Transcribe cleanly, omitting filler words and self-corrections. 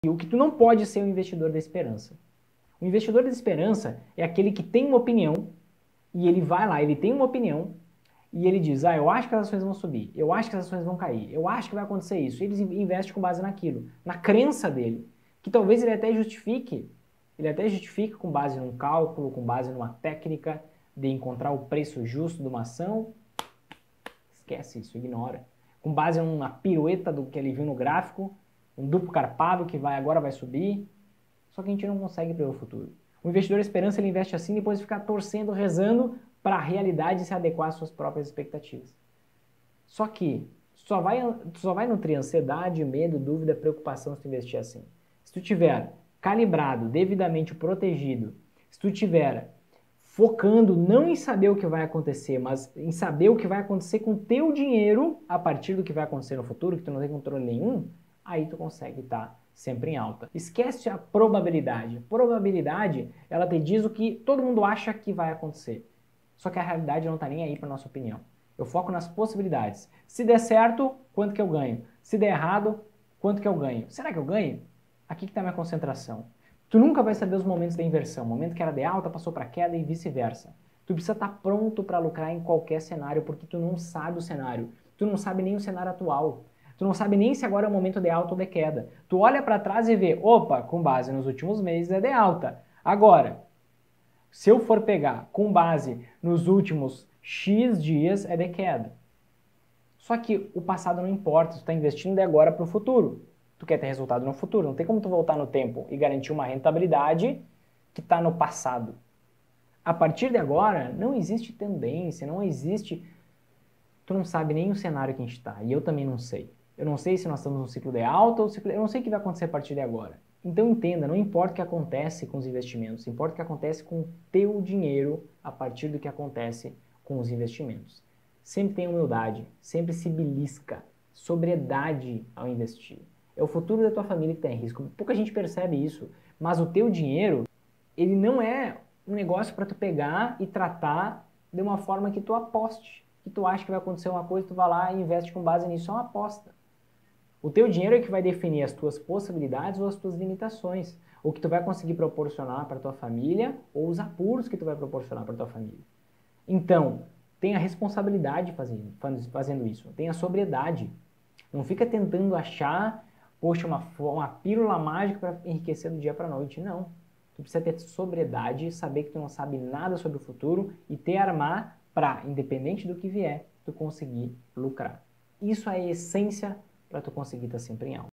E o que tu não pode ser um investidor da esperança. O investidor da esperança é aquele que tem uma opinião e ele vai lá, ele tem uma opinião e ele diz, eu acho que as ações vão subir, eu acho que as ações vão cair, eu acho que vai acontecer isso. E ele investe com base naquilo, na crença dele, que talvez ele até justifique com base num cálculo, com base numa técnica de encontrar o preço justo de uma ação. Esquece isso, ignora. Com base numa pirueta do que ele viu no gráfico, um duplo carpado que agora vai subir. Só que a gente não consegue prever o futuro. O investidor esperança, ele investe assim, depois de ficar torcendo, rezando para a realidade se adequar às suas próprias expectativas. Só que só vai nutrir ansiedade, medo, dúvida, preocupação se tu investir assim. Se tu tiver calibrado, devidamente protegido, se tu tiver focando não em saber o que vai acontecer, mas em saber o que vai acontecer com o teu dinheiro a partir do que vai acontecer no futuro, que tu não tem controle nenhum, aí tu consegue estar sempre em alta. Esquece a probabilidade. Probabilidade, ela te diz o que todo mundo acha que vai acontecer. Só que a realidade não está nem aí para nossa opinião. Eu foco nas possibilidades. Se der certo, quanto que eu ganho? Se der errado, quanto que eu ganho? Será que eu ganho? Aqui que está a minha concentração. Tu nunca vai saber os momentos da inversão. O momento que era de alta passou para queda e vice-versa. Tu precisa estar pronto para lucrar em qualquer cenário, porque tu não sabe o cenário. Tu não sabe nem o cenário atual. Tu não sabe nem se agora é o momento de alta ou de queda. Tu olha para trás e vê, opa, com base nos últimos meses é de alta. Agora, se eu for pegar com base nos últimos X dias, é de queda. Só que o passado não importa, tu está investindo de agora para o futuro. Tu quer ter resultado no futuro, não tem como tu voltar no tempo e garantir uma rentabilidade que está no passado. A partir de agora, não existe tendência, não existe... Tu não sabe nem o cenário que a gente está, e eu também não sei. Eu não sei se nós estamos num ciclo de alta ou ciclo... Eu não sei o que vai acontecer a partir de agora. Então entenda, não importa o que acontece com os investimentos, importa o que acontece com o teu dinheiro a partir do que acontece com os investimentos. Sempre tenha humildade, sempre se belisca, sobriedade ao investir. É o futuro da tua família que está em risco. Pouca gente percebe isso, mas o teu dinheiro, ele não é um negócio para tu pegar e tratar de uma forma que tu aposte, que tu acha que vai acontecer uma coisa, tu vai lá e investe com base nisso, é uma aposta. O teu dinheiro é que vai definir as tuas possibilidades ou as tuas limitações, o que tu vai conseguir proporcionar para tua família ou os apuros que tu vai proporcionar para tua família. Então, tenha responsabilidade fazendo isso, tenha sobriedade. Não fica tentando achar, poxa, uma pílula mágica para enriquecer do dia para a noite. Não. Tu precisa ter sobriedade, saber que tu não sabe nada sobre o futuro e te armar para, independente do que vier, tu conseguir lucrar. Isso é a essência para tu conseguir estar sempre em alta.